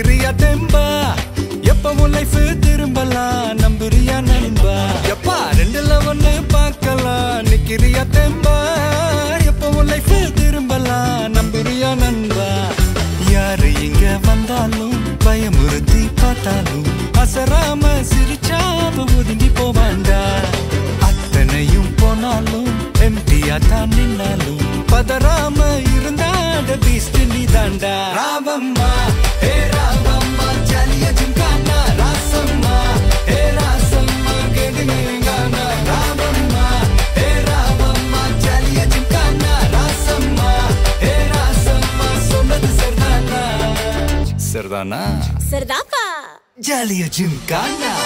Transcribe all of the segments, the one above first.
நிக்கிறியா தெம்பா எப்பவும் லைஃப் திரும்பலாம் நம்புறியா நண்பா எப்பா ரெண்டுல ஒண்ணு பார்க்கலாம் நிக்கிறியா தெம்பா எப்பவும் லைஃப் திரும்பலாம் நம்புறியா நண்பா யாரு இங்க வந்தாலும் பயமுறுத்தி பார்த்தாலும் அசராம சிரிச்சாம ஒதுங்கி போவாண்டா அத்தனையும் போனாலும் எம்டியா தான் நின்னாலும் பதறாம இருந்தாட பீஸ்ட் நீ தாண்டா ராவம்மா ஹே ராவம்மா ஜாலியா ஜிம்கானா ராசம்மா ஹே ராசம்மா கேடுங்கேங்கானா ராவம்மா ஹே ராவம்மா ஜாலியா ஜிம்கானா ராசம்மா ஹே ராசம்மா சொன்னது சரிதானா சரிதானா சரிதாப்பா ஜாலியா ஜிம்கானா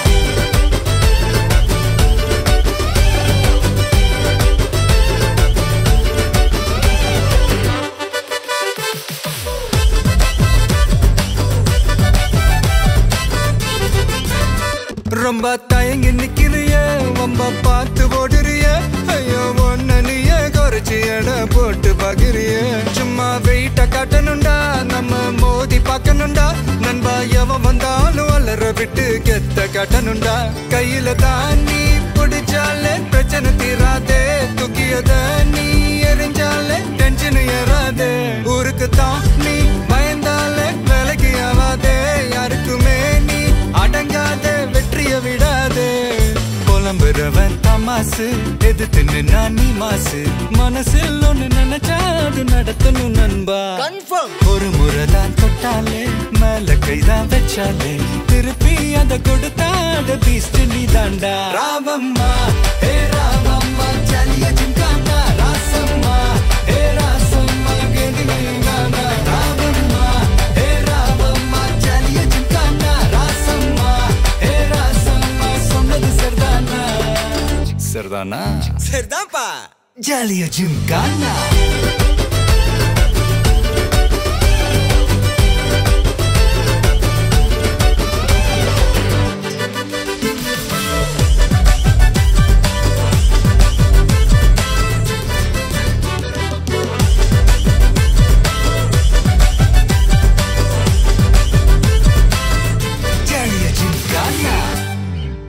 ரொம்ப தயங்கி நிக்கிறிய ரொம்ப பார்த்து ஓடுறிய ஐயோ ஒன்ன நீய குறைச்சி எடை போட்டு பாக்குறிய சும்மா வெயிட்ட காட்டணுண்டா நம்ம மோதி பார்க்கணுண்டா நண்பா எவன் வந்தாலும் அலற விட்டு கெத்த காட்டணுண்டா கையில தான் நீ பிடிச்சாலே பிரச்சனை தீராதே தூக்கியத நீ எரிஞ்சாலே டென்ஷன் ஏறாதே ஊருக்கு தான் நீ பயந்தாலே வேலைக்கு ஆவாதே யாருக்குமே நீ அடங்காத வெற்றிய விடாதே புலம்புறவன் தமாசு எதிர்த்து நின்னா நீ மாசு மனசில் ஒண்ணு நினைச்சாது நடத்தணும் நண்பா ஒரு முறைதான் தொட்டாலே மேல கைதான் வச்சாலே திருப்பி அத கொடுத்தாட பீஸ்ட் நீ தாண்டா ராவம்மா ஹே ராவம்மா ஜாலியா ஜிம்கானா ராசம்மா ஹே ராசம்மா கேடுங்கேங்கானா ராவம்மா ஹே ராவம்மா ஜாலியா ஜிம்கானா ராசம்மா ஹே ராசம்மா சொன்னது சரிதானா சரிதானா சரிதான்ப்பா ஜாலியா ஜிம்கானா